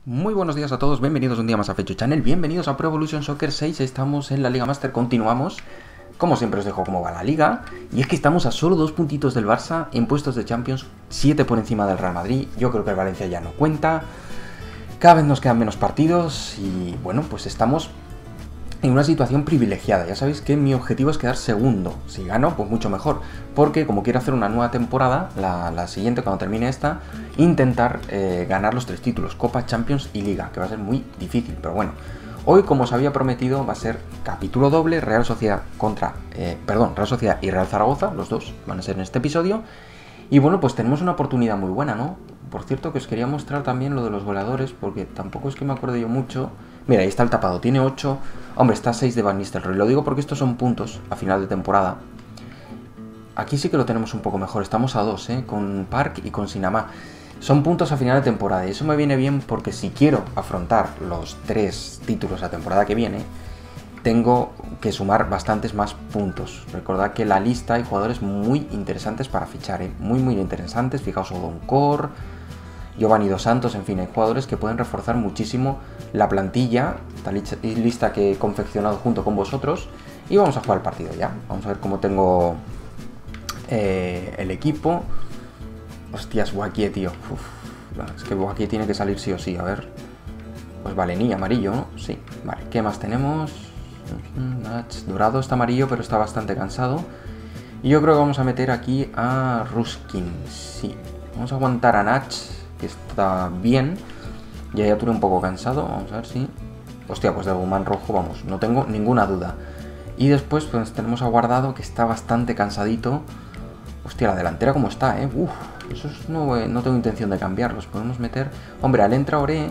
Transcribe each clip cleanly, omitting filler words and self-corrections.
Muy buenos días a todos, bienvenidos un día más a Fecho Channel, bienvenidos a Pro Evolution Soccer 6, estamos en la Liga Master, continuamos. Como siempre os dejo cómo va la liga, y es que estamos a solo 2 puntitos del Barça en puestos de Champions, 7 por encima del Real Madrid, yo creo que el Valencia ya no cuenta, cada vez nos quedan menos partidos y bueno, pues estamos en una situación privilegiada. Ya sabéis que mi objetivo es quedar segundo. Si gano, pues mucho mejor. Porque como quiero hacer una nueva temporada, la siguiente, cuando termine esta, intentar ganar los 3 títulos, Copa, Champions y Liga, que va a ser muy difícil. Pero bueno, hoy, como os había prometido, va a ser capítulo doble, Real Sociedad Real Sociedad y Real Zaragoza, los dos van a ser en este episodio. Y bueno, pues tenemos una oportunidad muy buena, ¿no? Por cierto, que os quería mostrar también lo de los goleadores, porque tampoco es que me acuerde yo mucho. Mira, ahí está el tapado, tiene 8. Hombre, está 6 de Van Nistelrooy. Lo digo porque estos son puntos a final de temporada. Aquí sí que lo tenemos un poco mejor. Estamos a 2, con Park y con Sinamá. Son puntos a final de temporada. Y eso me viene bien porque si quiero afrontar los 3 títulos la temporada que viene, tengo que sumar bastantes más puntos. Recordad que la lista hay jugadores muy interesantes para fichar, muy interesantes. Fijaos, Odonkor, Giovanni Dos Santos, en fin, hay jugadores que pueden reforzar muchísimo la plantilla, esta lista que he confeccionado junto con vosotros. Y vamos a jugar el partido ya. Vamos a ver cómo tengo el equipo. Hostias, Boakie, tío. Uf, es que Boakie tiene que salir sí o sí, a ver. Pues vale, ni amarillo, ¿no? Sí, vale. ¿Qué más tenemos? Dorado está amarillo, pero está bastante cansado. Y yo creo que vamos a meter aquí a Ruskin. Sí, vamos a aguantar a Nach, que está bien. Ya tuve un poco cansado. Vamos a ver si... Hostia, pues de Guzmán rojo, vamos, no tengo ninguna duda. Y después pues tenemos a Guardado, que está bastante cansadito. Hostia, la delantera como está, Uf, eso no tengo intención de cambiarlos. Podemos meter... Hombre, al Traoré...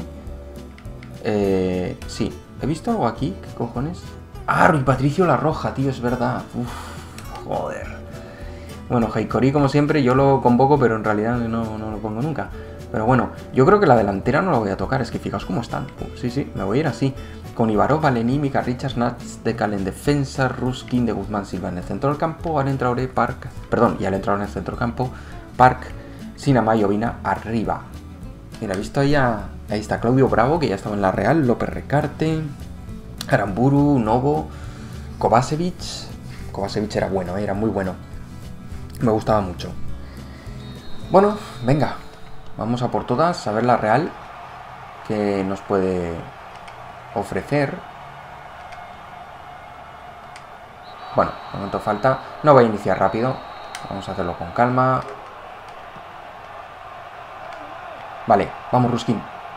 sí, ¿he visto algo aquí? ¿Qué cojones? ¡Ah, Rui Patricio La Roja, tío! Es verdad. Uf, joder. Bueno, Heikori, como siempre, yo lo convoco, pero en realidad no lo pongo nunca. Pero bueno, yo creo que la delantera no la voy a tocar. Es que fijaos cómo están. Sí, me voy a ir así. Con Ibarov, Valení, Mika Richards, Nats, Decal en defensa, Ruskin, de Guzmán, Silva en el centro del campo, Alen Traoré, Park... Perdón, y Alen Traoré en el centro del campo, Park, Sinamá y Ovina arriba. Mira, he visto ahí está Claudio Bravo, que ya estaba en la Real, López Recarte, Aramburu, Novo, Kovacevic. Kovacevic era bueno, era muy bueno. Me gustaba mucho. Bueno, venga. Vamos a por todas, a ver la Real que nos puede ofrecer. Bueno, de momento falta. No voy a iniciar rápido. Vamos a hacerlo con calma. Vale, vamos Ruskin.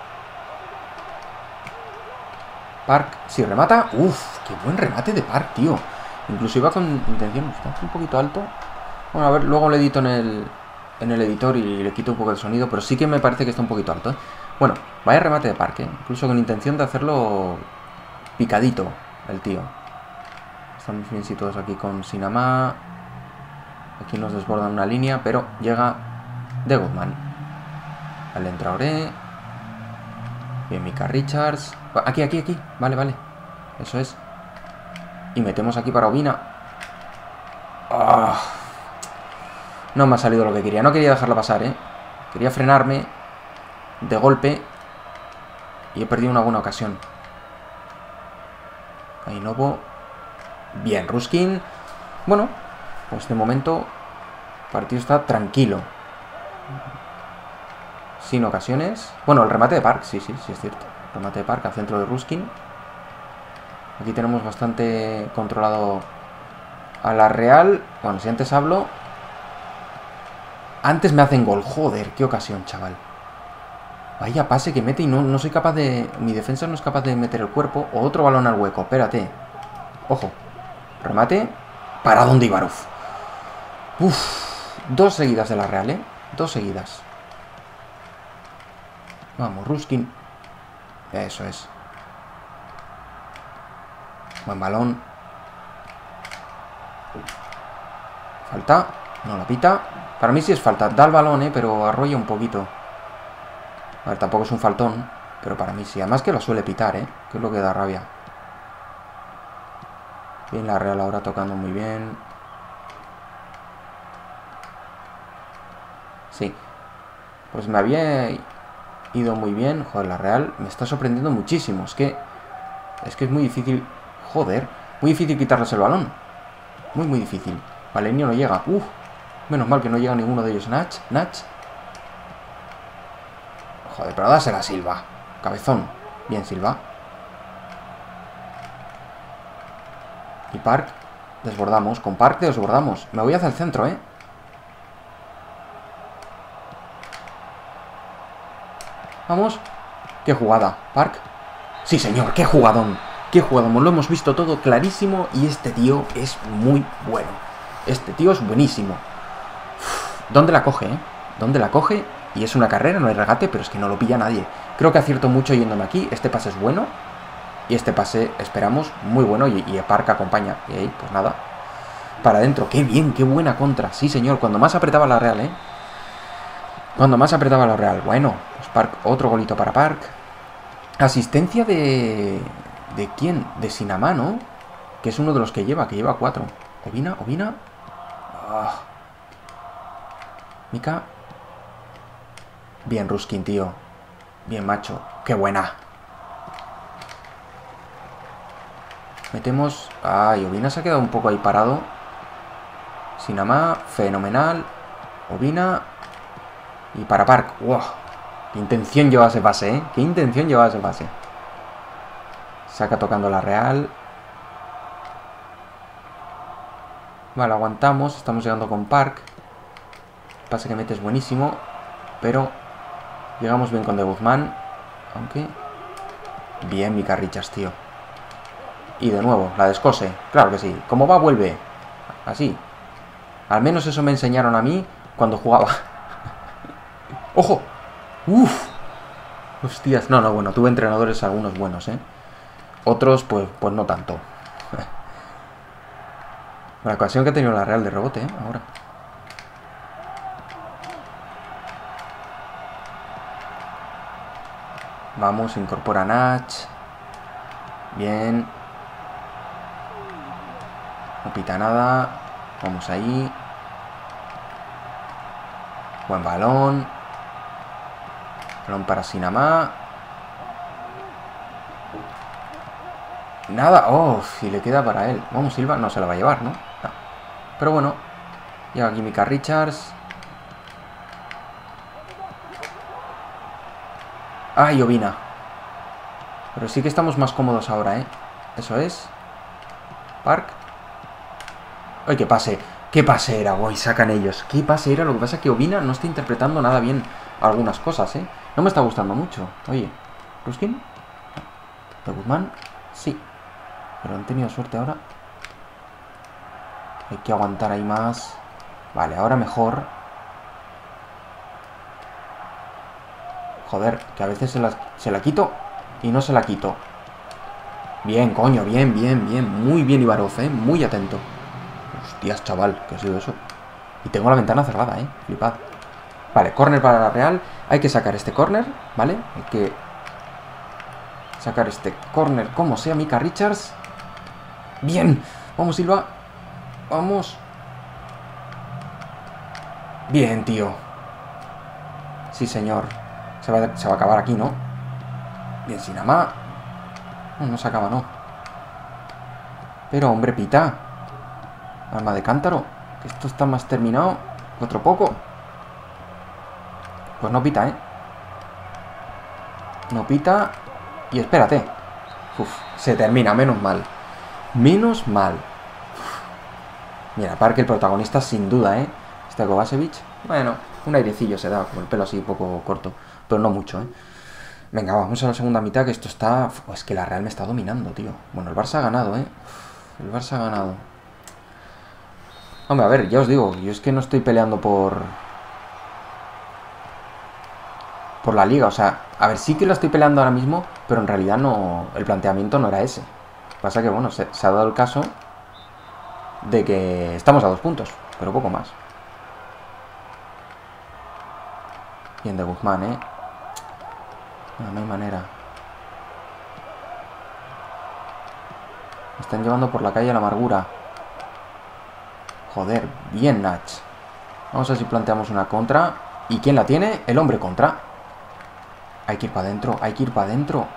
Park, si remata. Uf, qué buen remate de Park, tío. Incluso iba con intención. Está un poquito alto. Bueno, a ver, luego lo edito en el editor y le quito un poco el sonido, pero sí que me parece que está un poquito alto, Bueno, vaya remate de Park, Incluso con intención de hacerlo picadito, el tío. Estamos bien situados aquí con Sinamá. Aquí nos desbordan una línea, pero llega de Guzmán. Alen Traoré. Bien, Mika Richards. Aquí. Vale. Eso es. Y metemos aquí para Ovina. ¡Ah! No me ha salido lo que quería. No quería dejarla pasar, Quería frenarme de golpe. Y he perdido una buena ocasión. Ahí Novo. Bien, Ruskin. Bueno, pues de momento el partido está tranquilo. Sin ocasiones. Bueno, el remate de Park, sí, es cierto. El remate de Park al centro de Ruskin. Aquí tenemos bastante controlado a la Real. Bueno, si antes hablo... Antes me hacen gol. Joder, qué ocasión, chaval. Vaya pase que mete y no soy capaz de... Mi defensa no es capaz de meter el cuerpo. O otro balón al hueco, espérate. Ojo. Remate. Paradón de Ibarov. Uf. 2 seguidas de la Real, 2 seguidas. Vamos, Ruskin. Eso es. Buen balón. Falta. No la pita. Para mí sí es falta. Da el balón, pero arrolla un poquito. A ver, tampoco es un faltón. Pero para mí sí. Además que lo suele pitar, que es lo que da rabia. Bien, la Real ahora tocando muy bien. Sí. Pues me había Ido muy bien. Joder, la Real me está sorprendiendo muchísimo. Es que es muy difícil. Joder, muy difícil quitarles el balón. Muy difícil. Vale, el niño no llega. Menos mal que no llega ninguno de ellos. Nach. Joder, pero dásela a Silva. Cabezón. Bien, Silva. Y Park. Desbordamos. Con Park desbordamos. Me voy hacia el centro, ¿eh? Vamos. Qué jugada. Park. Sí, señor. Qué jugadón. Qué jugadón. Lo hemos visto todo clarísimo. Y este tío es muy bueno. Este tío es buenísimo. ¿Dónde la coge, eh? ¿Dónde la coge? Y es una carrera, no hay regate, pero es que no lo pilla nadie. Creo que acierto mucho yéndome aquí. Este pase es bueno. Y este pase, esperamos, muy bueno. Y Park acompaña. Y ahí, pues nada. Para adentro. Qué bien, qué buena contra. Sí, señor. Cuando más apretaba la Real, ¿eh? Cuando más apretaba la Real. Bueno, pues Park, otro golito para Park. Asistencia de... ¿De quién? De Sinamá, ¿no? Que es uno de los que lleva 4. Ovina. Mika. Bien, Ruskin, tío. Bien, macho. Qué buena. Metemos... Ay, Ovina se ha quedado un poco ahí parado. Sinamá, fenomenal. Ovina. Y para Park. ¡Wow! Qué intención lleva ese pase, ¿eh? Qué intención lleva ese pase. Saca tocando la Real. Vale, aguantamos. Estamos llegando con Park. El pase que mete es buenísimo. Pero llegamos bien con De Guzmán. Aunque... Bien, Mika Richards, tío. Y de nuevo, la descose. Claro que sí. Como va, vuelve. Así. Al menos eso me enseñaron a mí cuando jugaba. ¡Ojo! ¡Uf! Hostias. No, bueno, tuve entrenadores algunos buenos, ¿eh? Otros, pues no tanto. La ocasión que ha tenido la Real de rebote, ¿eh? Ahora. Vamos, incorpora Nach. Bien. No pita nada. Vamos ahí. Buen balón. Balón para Sinamá. Nada. Oh, si le queda para él. Vamos, Silva. No se la va a llevar, ¿no? No. Pero bueno. Llega aquí Mika Richards. ¡Ay, Ovina! Pero sí que estamos más cómodos ahora, ¿eh? Eso es. Park. ¡Ay, qué pase! ¡Qué pase era! ¡Uy, sacan ellos! ¡Qué pase era! Lo que pasa es que Ovina no está interpretando nada bien algunas cosas, ¿eh? No me está gustando mucho. Oye, ¿Ruskin? ¿De Guzmán? Sí. Pero han tenido suerte ahora. Hay que aguantar ahí más. Vale, ahora mejor. Joder, que a veces se la quito y no se la quito. Bien, coño, bien. Muy bien Ibarov, muy atento. Hostias, chaval, ¿qué ha sido eso? Y tengo la ventana cerrada, flipad. Vale, córner para la Real. Hay que sacar este córner, ¿vale? Hay que sacar este córner como sea. Mika Richards. Bien, vamos Silva. Vamos. Bien, tío. Sí, señor. Se va a acabar aquí, ¿no? Bien, Sinamá. No se acaba, no. Pero, hombre, pita. Alma de cántaro. Que esto está más terminado. Otro poco. Pues no pita, ¿eh? No pita. Y espérate. Uf, se termina, menos mal. Menos mal. Uf. Mira, Park, el protagonista, sin duda, ¿eh? Este Kovacevic. Bueno, un airecillo se da, con el pelo así un poco corto. Pero no mucho, ¿eh? Venga, vamos a la segunda mitad, que esto está... Uf, es que la Real me está dominando, tío. Bueno, el Barça ha ganado, ¿eh? Uf, el Barça ha ganado. Hombre, a ver, ya os digo, yo es que no estoy peleando por la liga, o sea, a ver, sí que lo estoy peleando ahora mismo, pero en realidad no, el planteamiento no era ese. Pasa que, bueno, se ha dado el caso de que estamos a 2 puntos, pero poco más. Bien de Guzmán, no hay manera. Me están llevando por la calle a la amargura. Joder, bien Nach. Vamos a ver si planteamos una contra. ¿Y quién la tiene? El hombre contra. Hay que ir para adentro, hay que ir para adentro.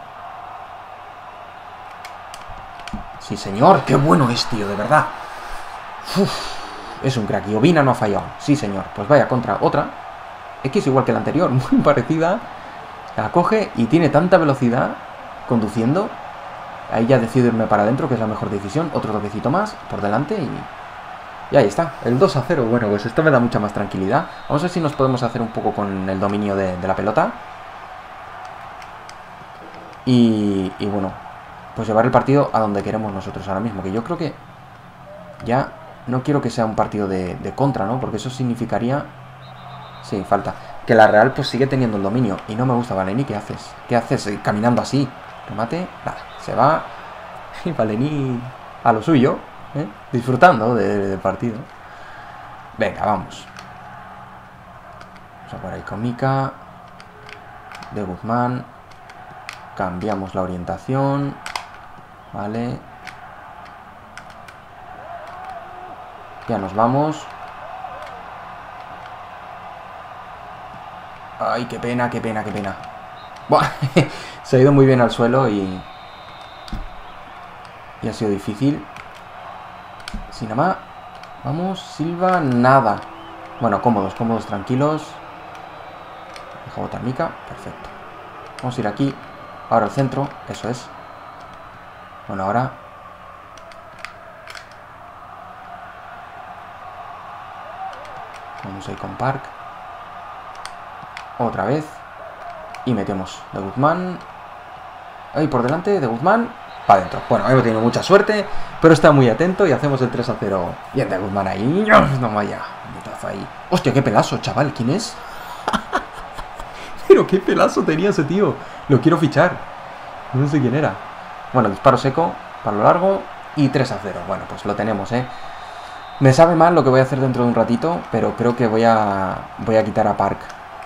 Sí, señor. Qué bueno es, tío, de verdad. Uf, es un crack. Y Ovina no ha fallado. Sí, señor. Pues vaya contra otra. Es que es igual que la anterior, muy parecida. La coge y tiene tanta velocidad conduciendo. Ahí ya decido irme para adentro, que es la mejor decisión. Otro toquecito más por delante y ahí está, el 2-0. Bueno, pues esto me da mucha más tranquilidad. Vamos a ver si nos podemos hacer un poco con el dominio de la pelota. Y bueno, pues llevar el partido a donde queremos nosotros ahora mismo. Que yo creo que ya no quiero que sea un partido de contra, ¿no? Porque eso significaría... Sí, falta. Que la Real pues sigue teniendo el dominio. Y no me gusta, Valení, ¿qué haces? ¿Qué haces caminando así? Remate, nada, se va. Y Valení a lo suyo, ¿eh? Disfrutando del partido. Venga, vamos. Vamos a por ahí con Mika. De Guzmán. Cambiamos la orientación. Vale. Ya nos vamos. Ay, qué pena, qué pena, qué pena. Buah, se ha ido muy bien al suelo y ha sido difícil. Sinamá. Vamos, Silva, nada. Bueno, cómodos, cómodos, tranquilos. Deja botar Mika, perfecto. Vamos a ir aquí. Ahora al centro, eso es. Bueno, ahora... Vamos a ir con Park. Otra vez. Y metemos de Guzmán. Ahí por delante, de Guzmán. Para adentro. Bueno, hemos tenido mucha suerte, pero está muy atento y hacemos el 3-0. Bien de Guzmán ahí. No vaya. Ahí. Hostia, qué pelazo, chaval. ¿Quién es? Pero qué pelazo tenía ese tío. Lo quiero fichar. No sé quién era. Bueno, disparo seco, para lo largo. Y 3-0. Bueno, pues lo tenemos, ¿eh? Me sabe mal lo que voy a hacer dentro de un ratito, pero creo que voy a quitar a Park.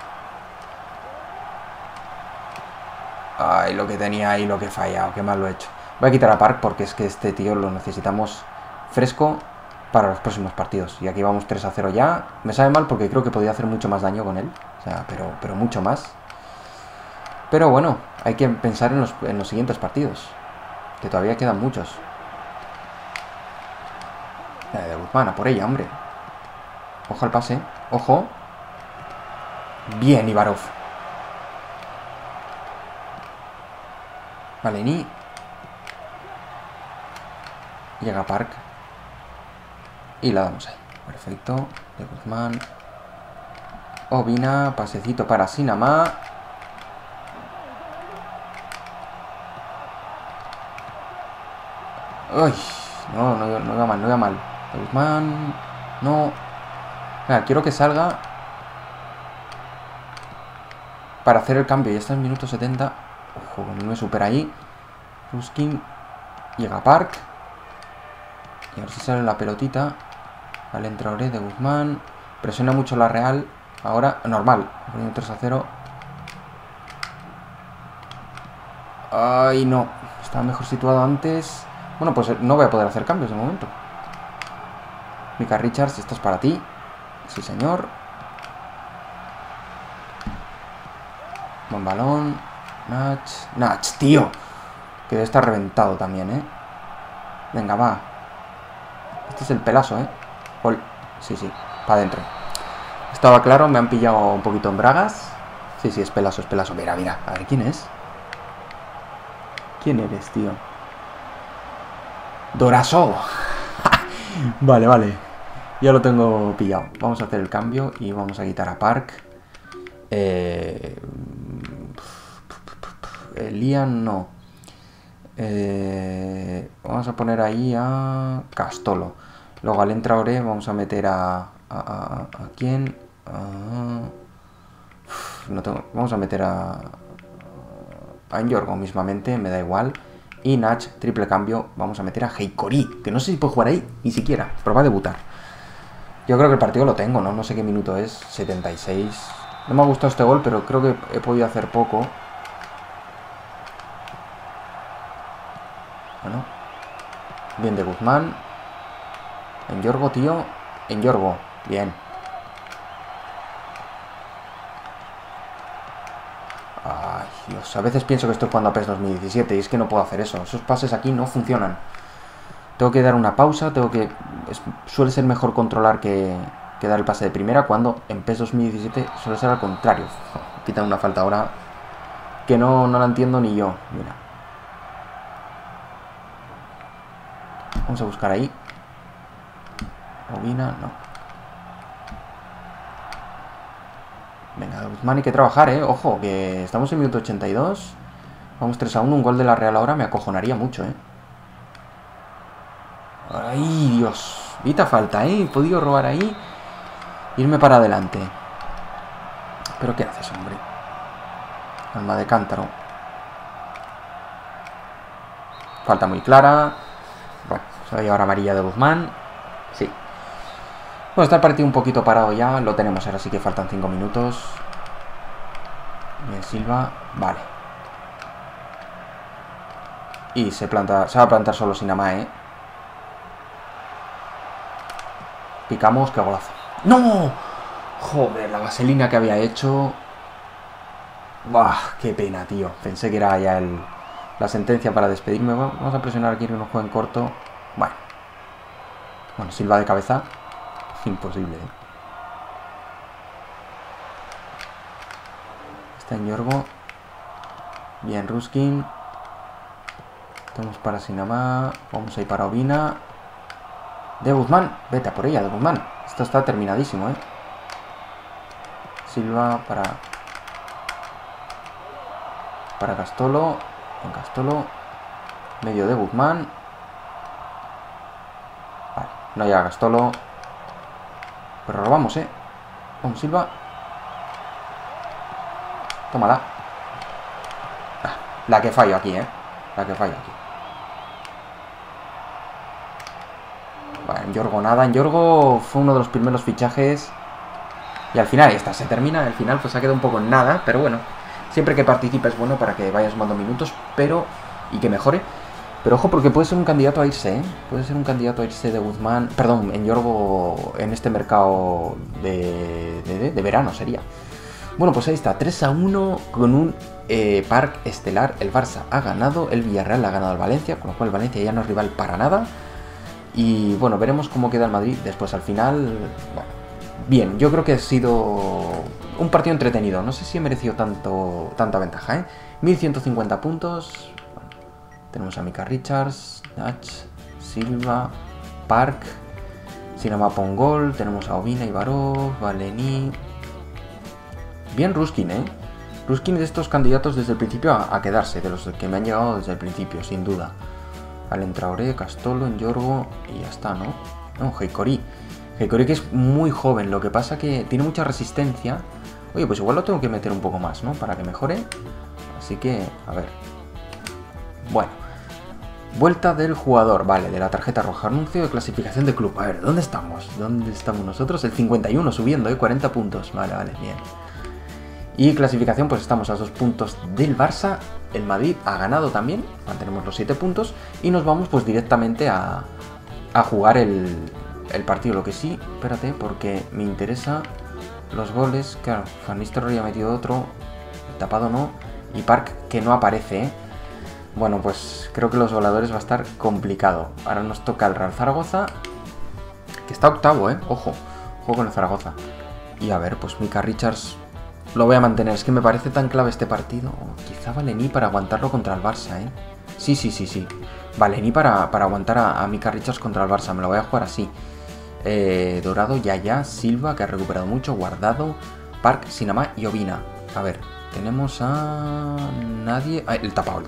Ay, lo que tenía ahí, lo que he fallado. Qué mal lo he hecho. Voy a quitar a Park porque es que este tío lo necesitamos fresco para los próximos partidos. Y aquí vamos 3-0 ya. Me sabe mal porque creo que podía hacer mucho más daño con él. O sea, pero mucho más. Pero bueno, hay que pensar en los siguientes partidos. Que todavía quedan muchos. De Guzmán, a por ella, hombre. Ojo al pase. Ojo. Bien, Ibarov. Valení. Llega Park. Y la damos ahí. Perfecto. De Guzmán. Ovina. Pasecito para Sinamá. Uy. No iba mal, no iba mal. De Guzmán. No. Venga, quiero que salga. Para hacer el cambio. Ya está en minuto 70. Ojo, no me supera ahí. Ruskin. Llega Park. Y a ver si sale la pelotita. Vale, entra Ore de Guzmán. Presiona mucho la Real. Ahora, normal. 3-0. Ay, no. Estaba mejor situado antes. Bueno, pues no voy a poder hacer cambios de momento. Mika Richards, esto es para ti. Sí, señor. Buen balón. Nach, tío. Que debe estar reventado también, ¿eh? Venga, va. Este es el pelazo, ¿eh? Sí, para adentro. Estaba claro, me han pillado un poquito en bragas. Sí, es pelazo, es pelazo. Mira, mira. A ver, ¿quién es? ¿Quién eres, tío? Doraso. Vale. Ya lo tengo pillado. Vamos a hacer el cambio y vamos a quitar a Park. Lian no. Vamos a poner ahí a Castolo. Luego al entra Ore vamos a meter ¿a quién? Vamos a meter a Yorgo mismamente, me da igual. Y Nach, triple cambio, vamos a meter a Heikori, que no sé si puede jugar ahí, ni siquiera, pero va a debutar. Yo creo que el partido lo tengo, ¿no? No sé qué minuto es, 76. No me ha gustado este gol, pero creo que he podido hacer poco. Bueno. Bien de Guzmán. En Yorgo, tío. En Yorgo. Bien. Ay. Dios, a veces pienso que estoy jugando a PES 2017 y es que no puedo hacer eso. Esos pases aquí no funcionan. Tengo que dar una pausa, suele ser mejor controlar que dar el pase de primera, cuando en PES 2017 suele ser al contrario. Quitan una falta ahora que no la entiendo ni yo. Mira. Vamos a buscar ahí. Ovina, no. Venga, de Guzmán hay que trabajar, Ojo, que estamos en minuto 82. Vamos 3-1, un gol de la Real ahora me acojonaría mucho, Ay, Dios. Vita falta, He podido robar ahí. Irme para adelante. ¿Pero qué haces, hombre? Alma de cántaro. Falta muy clara. Bueno, se va a llevar amarilla de Guzmán. Sí. Bueno, está el partido un poquito parado ya. Lo tenemos ahora, sí que faltan 5 minutos. Bien, Silva. Vale. Y se va a plantar solo Sinamá, Picamos, qué golazo. ¡No! Joder, la vaselina que había hecho. ¡Buah! ¡Qué pena, tío! Pensé que era ya la sentencia para despedirme. Vamos a presionar aquí que nos jueguen corto. Bueno, Silva de cabeza. Imposible, Está en Yorgo. Bien, Ruskin. Estamos para Sinamá. Vamos a ir para Ovina. De Guzmán. Vete a por ella, de Guzmán. Esto está terminadísimo, Silva para Castolo. En Castolo. Medio de Guzmán. Vale, no llega Castolo. Pero robamos, Vamos, Silva. Tómala. La que fallo aquí, La que fallo aquí. Vale, en Yorgo nada. En Yorgo fue uno de los primeros fichajes. Y al final esta se termina. Al final pues ha quedado un poco en nada. Pero bueno, siempre que participe es bueno para que vaya sumando minutos. Y que mejore. Pero ojo, porque puede ser un candidato a irse, Puede ser un candidato a irse de Guzmán. Perdón, en Yorgo en este mercado de verano sería. Bueno, pues ahí está, 3-1 con un Parc estelar. El Barça ha ganado, el Villarreal ha ganado al Valencia, con lo cual el Valencia ya no es rival para nada. Y bueno, veremos cómo queda el Madrid después al final. Bueno, bien, yo creo que ha sido un partido entretenido. No sé si he merecido tanta ventaja, 1150 puntos. Tenemos a Micah Richards, Nach, Silva, Parc, Sinamá Pongol, tenemos a Ovina, Ibarov, Valení. Bien Ruskin, Ruskin es de estos candidatos desde el principio a quedarse, de los que me han llegado desde el principio, sin duda. Alen Traoré, Castolo, Yorgo y ya está, ¿no? No, Heikori. Heikori que es muy joven, lo que pasa que tiene mucha resistencia. Oye, pues igual lo tengo que meter un poco más, ¿no? Para que mejore. Así que, a ver. Bueno. Vuelta del jugador, vale, de la tarjeta roja. Anuncio de clasificación de club. A ver, ¿dónde estamos? ¿Dónde estamos nosotros? El 51 subiendo, 40 puntos. Vale, bien. Y clasificación, pues estamos a 2 puntos del Barça. El Madrid ha ganado también. Mantenemos los 7 puntos. Y nos vamos pues directamente a jugar el partido. Lo que sí, espérate, porque me interesa los goles. Claro, Van Nistelrooy ha metido otro. El tapado no. Y Parc que no aparece, Bueno, pues creo que los goleadores va a estar complicado. Ahora nos toca el Real Zaragoza, que está octavo, Ojo con el Zaragoza. Y a ver, pues Micah Richards lo voy a mantener. Es que me parece tan clave este partido. Quizá Valení para aguantarlo contra el Barça, Sí. Valení para aguantar a Micah Richards contra el Barça. Me lo voy a jugar así. Dorado, Yaya, Silva, que ha recuperado mucho, Guardado, Parc, Sinamá y Ovina. A ver, tenemos a nadie. Ah, el tapado.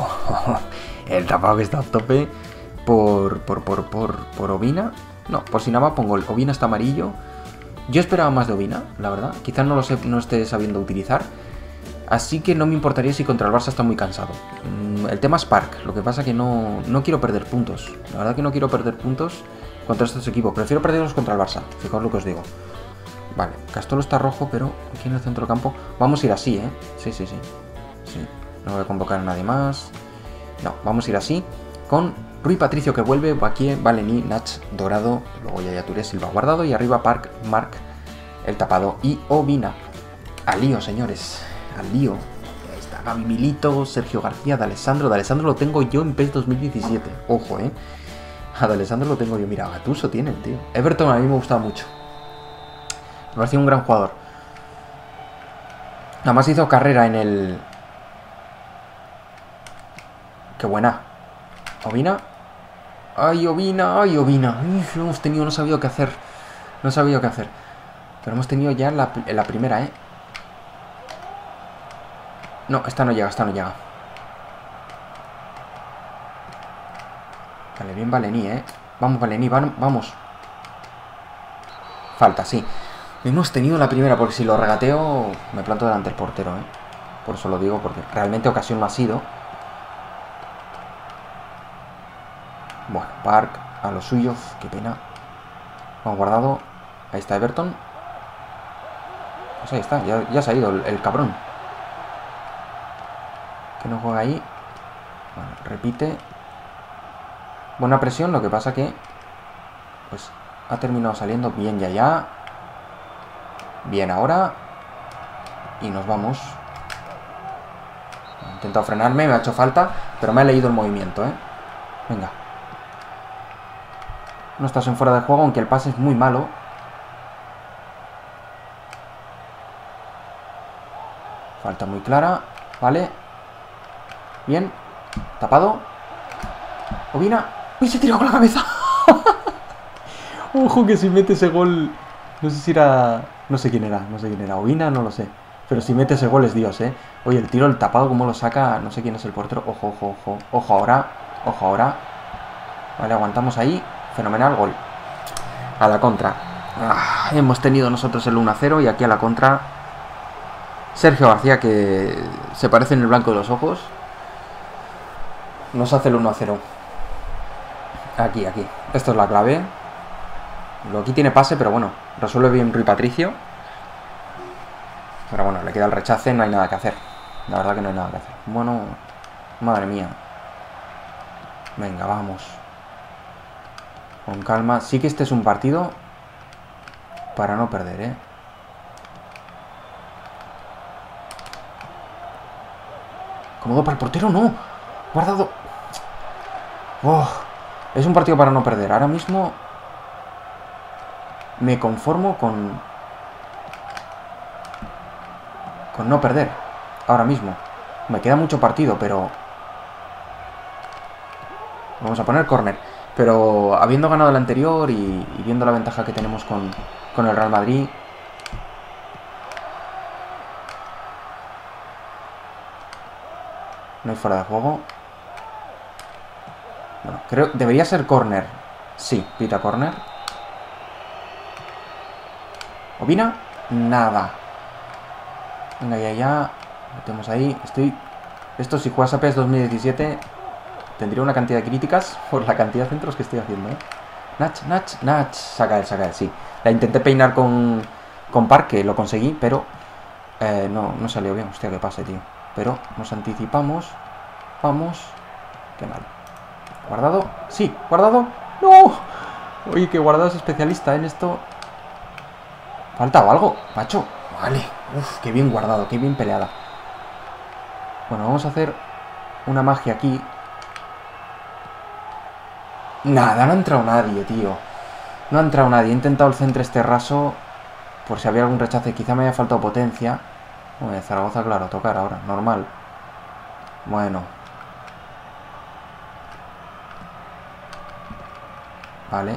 El tapado que está a tope por Ovina. No, por Sinamá pongo el Ovina está amarillo. Yo esperaba más de Ovina, la verdad. Quizás no esté sabiendo utilizar. Así que no me importaría si contra el Barça está muy cansado. El tema es Parc. Lo que pasa que no quiero perder puntos. La verdad que no quiero perder puntos contra estos equipos. Prefiero perderlos contra el Barça. Fijaos lo que os digo. Vale, Castolo está rojo, pero aquí en el centro del campo vamos a ir así, Sí. No voy a convocar a nadie más. No, vamos a ir así. Con Rui Patricio que vuelve, Baquier, Valení, Nach, Dorado, luego Yaya Touré, Silva, Guardado y arriba Parc, Marc, el tapado y Ovina. Al lío, señores. Al lío. Ahí está. Gaby Milito, Sergio García, de Alessandro lo tengo yo en PES 2017. Ojo, a de Alessandro lo tengo yo. Mira, Gattuso tiene el tío. Everton a mí me gustaba mucho. Me parecía un gran jugador. Además hizo carrera en el... ¡Qué buena! ¿Ovina? ¡Ay, Ovina! ¡Ay, Ovina! Uf, lo hemos tenido, no sabía qué hacer. No sabía qué hacer. Pero hemos tenido ya la primera, No, esta no llega, Vale, bien Valení, Vamos, Valení, vamos. Falta, sí. Hemos tenido la primera, porque si lo regateo me planto delante del portero, Por eso lo digo, porque realmente ocasión no ha sido. Bueno, Park a lo suyo, qué pena. Vamos, guardado. Ahí está Everton. Pues ahí está, ya se ha ido el cabrón. Que no juega ahí. Bueno, repite. Buena presión, lo que pasa que... Pues ha terminado saliendo bien ya. Bien ahora. Y nos vamos. He intentado frenarme, me ha hecho falta, pero me ha leído el movimiento, Venga. No estás en fuera de juego, aunque el pase es muy malo. Falta muy clara. Vale. Bien. Tapado. Ovina. ¡Uy, se tiró con la cabeza! Ojo que si mete ese gol... No sé si era... No sé quién era. Ovina, no lo sé. Pero si mete ese gol es Dios, Oye, el tiro, el tapado, cómo lo saca. No sé quién es el portero. Ojo. Ojo ahora. Vale, aguantamos ahí. Fenomenal, gol. A la contra. Hemos tenido nosotros el 1-0 y aquí a la contra Sergio García, que se parece en el blanco de los ojos, nos hace el 1-0. Aquí. Esto es la clave. Aquí tiene pase, pero bueno, resuelve bien Rui Patricio. Pero bueno, le queda el rechace, no hay nada que hacer. La verdad que no hay nada que hacer. Bueno, madre mía. Venga, vamos. Con calma. Sí que este es un partido para no perder, Cómodo para el portero, no. Guardado. Oh, es un partido para no perder. Ahora mismo me conformo con no perder. Ahora mismo. Me queda mucho partido, pero... Vamos a poner córner. Pero habiendo ganado el anterior y viendo la ventaja que tenemos con el Real Madrid... No hay fuera de juego. Bueno, creo... Debería ser córner. Sí, pita córner. ¿Ovina? Nada. Venga, ya. Metemos ahí. Esto si juegas a PES 2017... Tendría una cantidad de críticas por la cantidad de centros que estoy haciendo, Nach. Saca él, sí. La intenté peinar con Park, que lo conseguí, pero... no salió bien. Hostia, qué pase, tío. Pero nos anticipamos. Vamos. Qué mal. ¿Guardado? Sí, guardado. ¡No! Oye, que Guardado es especialista en esto. ¿Falta algo, macho? Vale. Uf, qué bien guardado, qué bien peleada. Bueno, vamos a hacer una magia aquí. Nada, no ha entrado nadie, tío. No ha entrado nadie. He intentado el centro este raso por si había algún rechace. Quizá me haya faltado potencia. Bueno, Zaragoza, claro, tocar ahora. Normal. Bueno. Vale.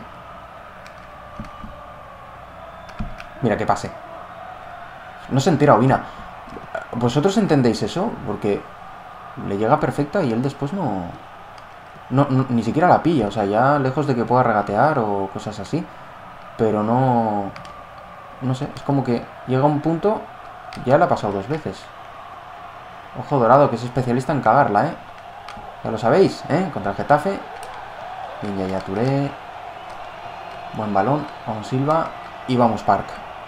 Mira, que pase. No se entera Ovina. ¿Vosotros entendéis eso? Porque le llega perfecta y él después no, ni siquiera la pilla. O sea, ya lejos de que pueda regatear o cosas así. Pero no... No sé, es como que llega un punto... Ya le ha pasado 2 veces. Ojo Dorado, que es especialista en cagarla, Ya lo sabéis, Contra el Getafe. Bien, ya Touré. Buen balón. Vamos Silva. Y vamos Park.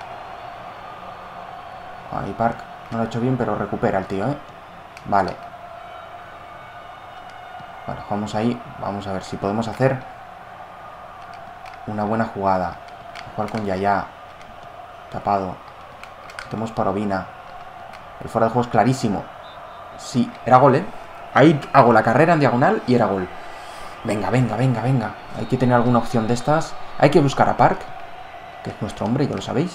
Ahí Park. No lo ha hecho bien, pero recupera el tío, Vale. Vale, jugamos ahí. Vamos a ver si podemos hacer una buena jugada. Jugar con Yaya. Tapado. Tenemos para Ovina. El fuera de juego es clarísimo. Sí, era gol, ¿eh? Ahí hago la carrera en diagonal y era gol. Venga, venga, venga, venga. Hay que tener alguna opción de estas. Hay que buscar a Park, que es nuestro hombre, ya lo sabéis.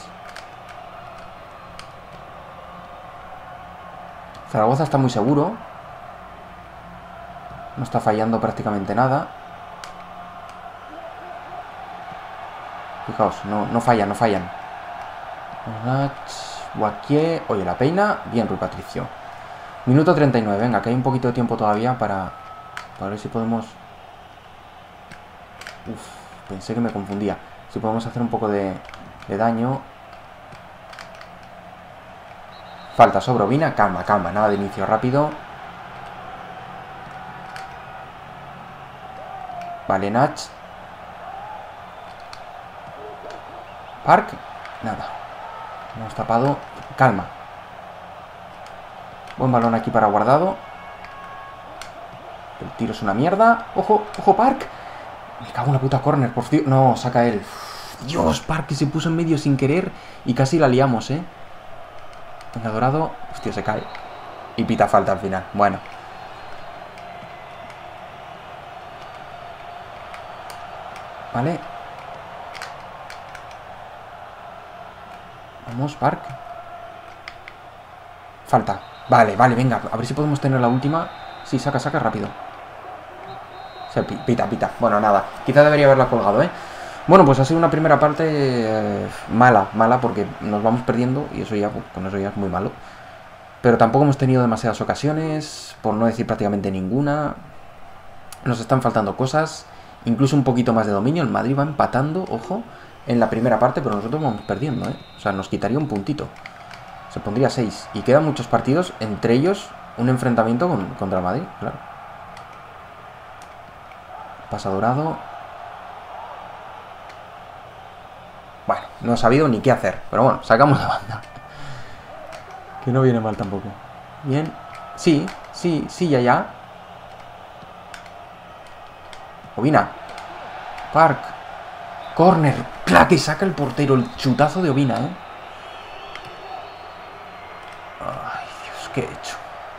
Zaragoza está muy seguro. No está fallando prácticamente nada. Fijaos, no fallan, no fallan. Guaquié. Oye, la peina. Bien, Rui Patricio. Minuto 39. Venga, que hay un poquito de tiempo todavía para ver si podemos... Uf, pensé que me confundía. Si podemos hacer un poco de daño. Falta sobre Ovina. Calma, calma. Nada de inicio rápido. Vale, Nach. Park. Nada. Hemos tapado. Calma. Buen balón aquí para Guardado. El tiro es una mierda. Ojo, ojo, Park. Me cago en la puta corner, por Dios. No, saca él. Dios, Park que se puso en medio sin querer y casi la liamos, ¿eh? Venga, Dorado. Hostia, se cae. Y pita falta al final. Bueno. Vale. Vamos, Park. Falta. Vale, vale, venga. A ver si podemos tener la última. Sí, saca, saca rápido. Se pita, pita. Bueno, nada. Quizá debería haberla colgado, ¿eh? Bueno, pues ha sido una primera parte mala, mala, porque nos vamos perdiendo y eso ya, pues, con eso ya es muy malo. Pero tampoco hemos tenido demasiadas ocasiones, por no decir prácticamente ninguna. Nos están faltando cosas, incluso un poquito más de dominio. El Madrid va empatando, ojo, en la primera parte, pero nosotros vamos perdiendo, ¿eh? O sea, nos quitaría un puntito. Se pondría 6. Y quedan muchos partidos, entre ellos un enfrentamiento contra el Madrid, claro. Pasa Dorado. Bueno, no he sabido ni qué hacer, pero bueno, sacamos la banda. Que no viene mal tampoco. Bien. Sí, sí, sí, ya. Ovina. Park. Corner. ¡Cla! Que saca el portero. El chutazo de Ovina, ¿eh? Ay, Dios, ¿qué he hecho?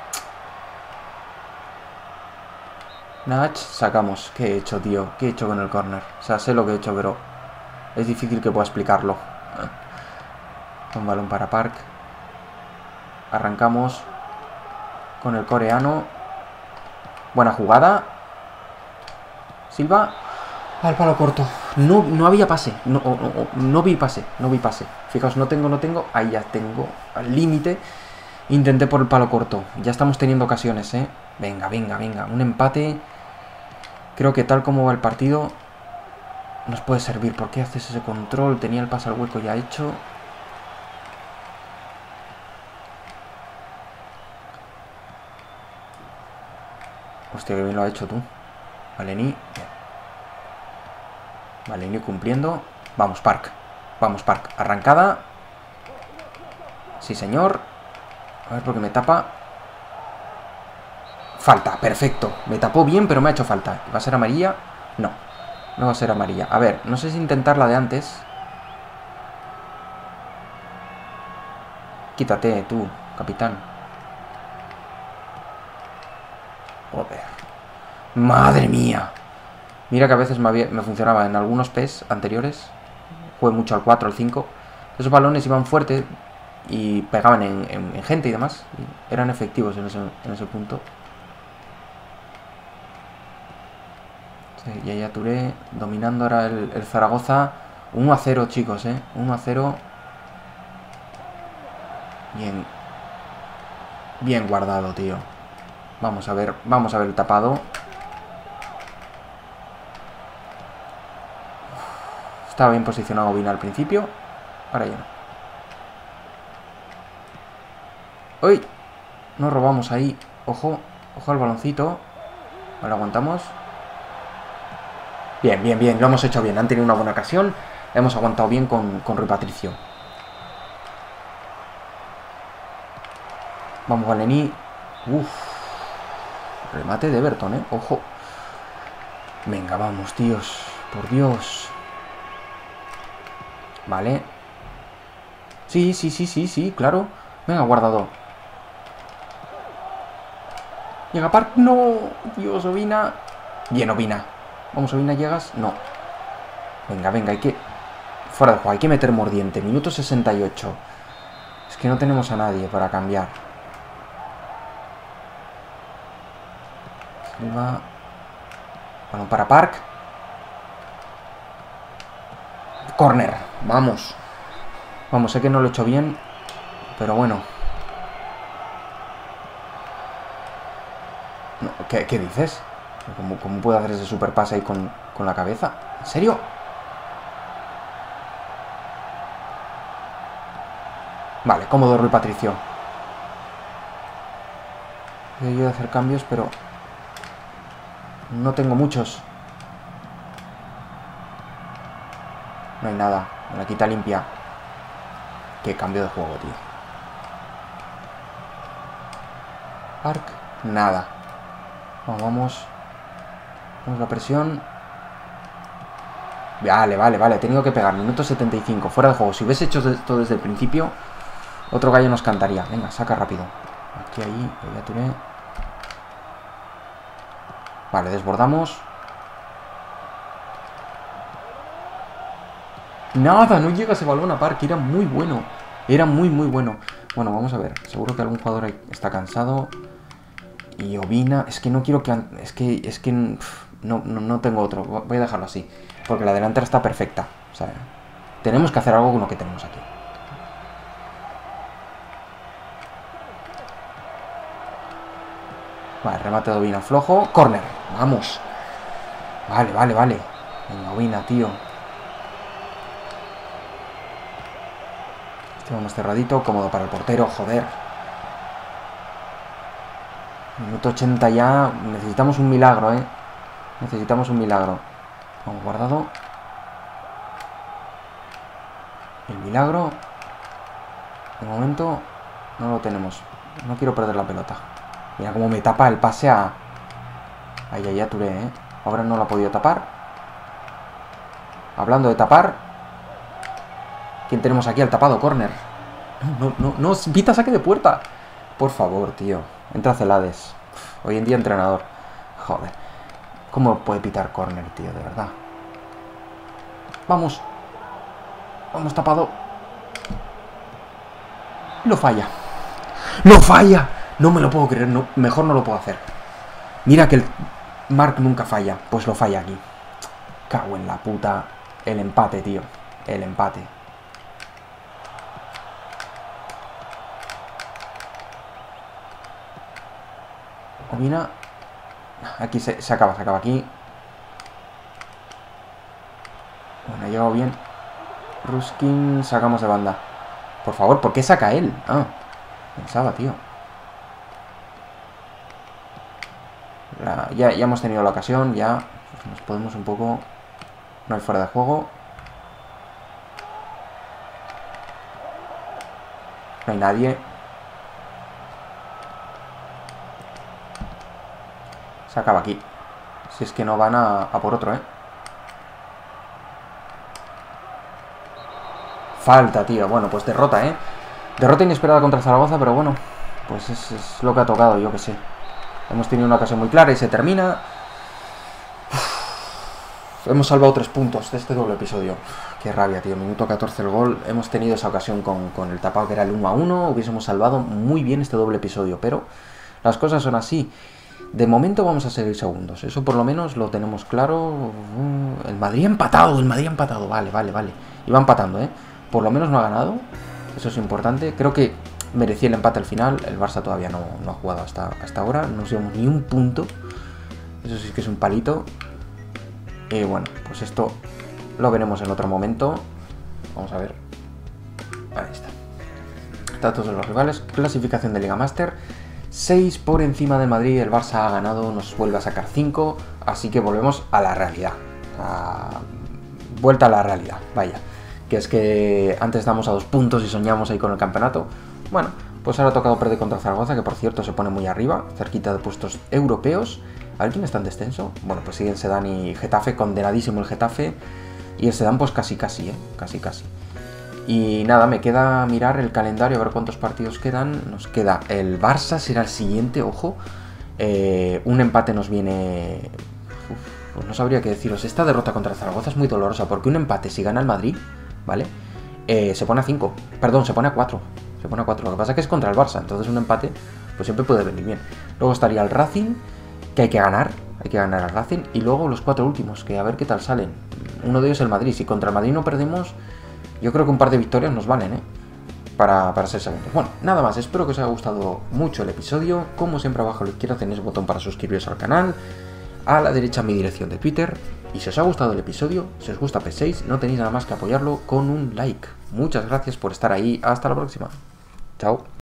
Nach, sacamos. ¿Qué he hecho, tío? ¿Qué he hecho con el corner? O sea, sé lo que he hecho, pero es difícil que pueda explicarlo. Un balón para Park. Arrancamos con el coreano. Buena jugada. Silva. Al palo corto. No había pase. No vi pase. No vi pase. Fijaos, no tengo. Ahí ya tengo. Al límite. Intenté por el palo corto. Ya estamos teniendo ocasiones, ¿eh? Venga, venga, venga. Un empate. Creo que tal como va el partido nos puede servir. ¿Por qué haces ese control? Tenía el pase al hueco ya hecho. Hostia, que bien lo ha hecho tú. Valení. Valení cumpliendo. Vamos, Park. Vamos, Park. Arrancada. Sí, señor. A ver, porque me tapa. Falta, perfecto. Me tapó bien, pero me ha hecho falta. ¿Va a ser amarilla? No. No va a ser amarilla. A ver, no sé si intentar la de antes. Quítate, tú, capitán. Joder. ¡Madre mía! Mira que a veces me funcionaba en algunos PES anteriores. Jugué mucho al 4, al 5. Esos balones iban fuertes y pegaban en gente y demás. Y eran efectivos en ese punto. Sí, Yaya Touré dominando ahora el Zaragoza. 1-0, chicos, 1-0. Bien. Bien guardado, tío. Vamos a ver el tapado. Estaba bien posicionado Vina al principio. Ahora ya no. ¡Uy! Nos robamos ahí. Ojo, ojo al baloncito. Vale, aguantamos. Bien, bien, bien. Lo hemos hecho bien. Han tenido una buena ocasión. Hemos aguantado bien con Rui Patricio. Vamos, Valení. Uff. Remate de Everton, Ojo. Venga, vamos, tíos. Por Dios. Vale. Sí, claro. Venga, Guardado. Llega Park. No. Dios, Ovina. Bien, Ovina. Vamos, Ovina, ¿llegas? No. Venga, venga, hay que... Fuera de juego, hay que meter mordiente. Minuto 68. Es que no tenemos a nadie para cambiar. Silva. Bueno, para Park. Corner. Vamos. Vamos, sé que no lo he hecho bien. Pero bueno. No, ¿qué dices? ¿Cómo puedo hacer ese super pase ahí con la cabeza? ¿En serio? Vale, cómodo Rui Patricio. Yo ayudo a hacer cambios, pero... no tengo muchos. No hay nada. Me la quita limpia. Qué cambio de juego, tío. Park. Nada. Vamos. Vamos la presión. Vale, vale, vale. He tenido que pegar. Minuto 75. Fuera de juego. Si hubiese hecho esto desde el principio, otro gallo nos cantaría. Venga, saca rápido. Aquí, ahí. Ya tiré. Vale, desbordamos. Nada, no llega ese balón a Park. Era muy bueno. Era muy, muy bueno. Bueno, vamos a ver. Seguro que algún jugador ahí está cansado. Y Ovina. Es que no quiero que... Es que no tengo otro. Voy a dejarlo así. Porque la delantera está perfecta. O sea, tenemos que hacer algo con lo que tenemos aquí. Vale, remate de Ovina flojo. Corner. Vamos. Vale, vale, vale. Venga, Ovina, tío. Vamos cerradito. Cómodo para el portero. Joder. Minuto 80 ya. Necesitamos un milagro, ¿eh? Necesitamos un milagro. Vamos, guardado. El milagro. De momento no lo tenemos. No quiero perder la pelota. Mira cómo me tapa el pase a... Ay, ay, ya Touré, ¿eh? Ahora no lo ha podido tapar. Hablando de tapar. ¿Quién tenemos aquí? Al tapado, córner. No, Vita, saque de puerta. Por favor, tío. Entra Celades. Hoy en día entrenador. Joder. ¿Cómo puede pitar córner, tío? De verdad. Vamos. Vamos, tapado. Lo falla. ¡Lo falla! No me lo puedo creer. No, mejor no lo puedo hacer. Mira que el Mark nunca falla. Pues lo falla aquí. Cago en la puta. El empate, tío. El empate. Ovina. Aquí se acaba aquí. Bueno, ha llegado bien. Ruskin, sacamos de banda. Por favor, ¿por qué saca él? Ah, pensaba, tío. Ya hemos tenido la ocasión, ya. Nos podemos un poco... No hay fuera de juego. No hay nadie. Se acaba aquí. Si es que no van a por otro, ¿eh? Falta, tío. Bueno, pues derrota, ¿eh? Derrota inesperada contra Zaragoza, pero bueno. Pues es lo que ha tocado, yo que sé. Hemos tenido una ocasión muy clara y se termina. Hemos salvado 3 puntos de este doble episodio. Qué rabia, tío. Minuto 14 el gol. Hemos tenido esa ocasión con el tapado que era el 1-1. Hubiésemos salvado muy bien este doble episodio, pero las cosas son así. De momento vamos a seguir segundos. Eso por lo menos lo tenemos claro. El Madrid ha empatado. Vale. Iba empatando, ¿eh? Por lo menos no ha ganado. Eso es importante. Creo que merecía el empate al final. El Barça todavía no ha jugado hasta ahora. No nos llevamos ni un punto. Eso sí que es un palito. Y bueno, pues esto lo veremos en otro momento. Vamos a ver. Ahí está. Datos de los rivales. Clasificación de Liga Master. 6 por encima del Madrid. El Barça ha ganado. Nos vuelve a sacar 5. Así que volvemos a la realidad. Vuelta a la realidad. Vaya. Que es que antes estábamos a 2 puntos y soñamos ahí con el campeonato. Bueno, pues ahora ha tocado perder contra Zaragoza, que por cierto se pone muy arriba, cerquita de puestos europeos. A ver quién está en descenso. Bueno, pues siguen Sedan y Getafe, condenadísimo el Getafe. Y el Sedan pues casi, casi. Y nada, me queda mirar el calendario, a ver cuántos partidos quedan. Nos queda el Barça, será el siguiente, ojo. Un empate nos viene... Pues no sabría qué deciros. Esta derrota contra el Zaragoza es muy dolorosa, porque un empate, si gana el Madrid, ¿vale? Se pone a 5. Perdón, se pone a 4. Se pone a 4. Lo que pasa es que es contra el Barça, entonces un empate pues siempre puede venir bien. Luego estaría el Racing, que hay que ganar al Racing. Y luego los 4 últimos, que a ver qué tal salen. Uno de ellos el Madrid. Si contra el Madrid no perdemos, yo creo que un par de victorias nos valen, para ser segundos. Bueno, nada más, espero que os haya gustado mucho el episodio. Como siempre, abajo a la izquierda tenéis un botón para suscribiros al canal. A la derecha mi dirección de Twitter. Y si os ha gustado el episodio, si os gusta PS6, no tenéis nada más que apoyarlo con un like. Muchas gracias por estar ahí. Hasta la próxima. Chao.